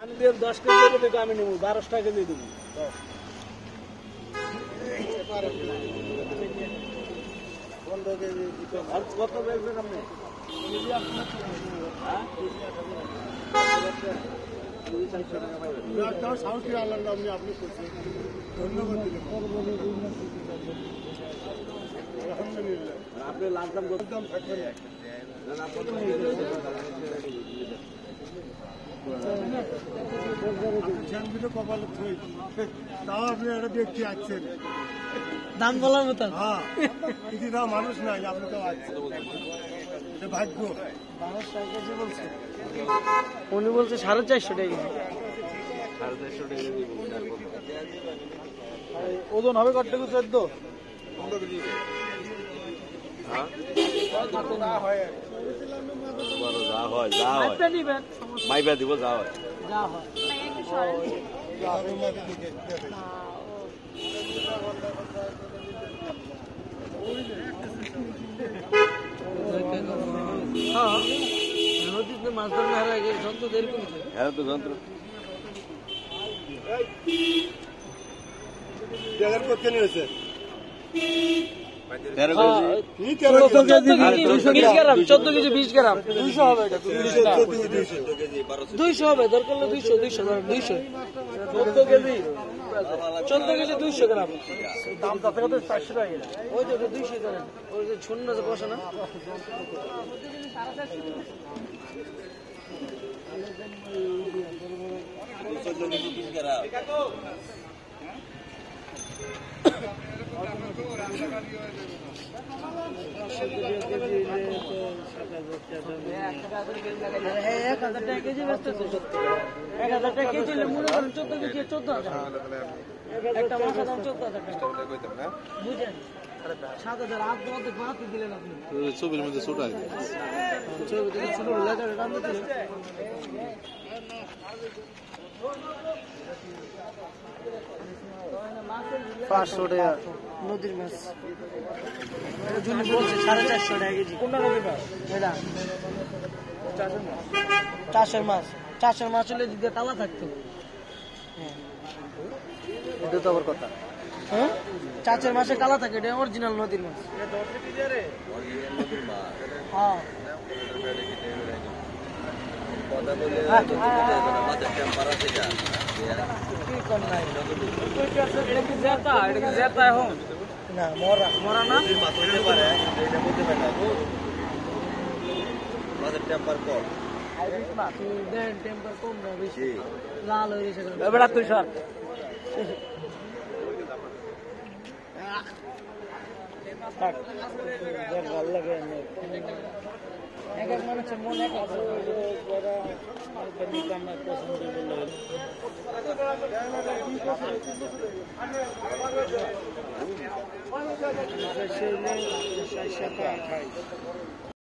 আমি 10 কেজি দেবো, আমি নেবো 12 টাকা দিয়ে দেবো। কত বেচবেন আপনি? আপনি লাভ দাম কত দাম থাকবেন? তাও আপনি এটা দেখতে আসছেন দাম বলার মতো। হ্যাঁ, কিছু দাম মানুষ নাই, আপনি তো আসছেন, ভাগ্য। 12 টাকা কেজি বলছে, উনি বলছে 450 টাকা। 450 টাকা ওজন হবে কত? 14 কেজি। হ্যাঁ, যা হয় মাইবা দিব, যা হয় যা হয়। নদীতে মাছ ধরে হারা গেছে, যন্ত্র এরকম তো যন্ত্র করতে নিয়েছে। 14 কেজি 20 গ্রাম 200 হবে, 200 হবে, দরকার 200 200 14 কেজি 200 গ্রাম দাম। তাতে কত? 400 টাকা। ওই তো 200 ধরেন, ওই যে শূন্য যে বসে না। কেজি ব্যস্ত 1000 টাকা কেজি, মনে করেন 14 কেজি 14,000। একটা মাছের দাম 14,000 টাকা বুঝেন। 7,000 আট বাড়াতে দিলেন আপনি। ছবির মধ্যে ছোট আছে, ছবিতে ছোট লেখার দাম দিচ্ছিল। 500 টাকা নদীর মাছ। জুনি বলছে 450 টাকা কেজি। কোনটা নদীর মাছ? এটা চাষের মাছ। চাষের মাছ হলে যদি তালা থাকতো। এটা তো আবার কথা। হ্যাঁ, চাষের মাছে কালা থাকে, এটা অরিজিনাল নদীর মাছ। হ্যাঁ, না মরা মরা না টেম্পার কম, টেম্পার কম না বেশি লাল হয়ে গেছে। এবার তুই সর ভালো লাগে। এক এক মানুষের মন এক আছে, আমরা পছন্দ করলে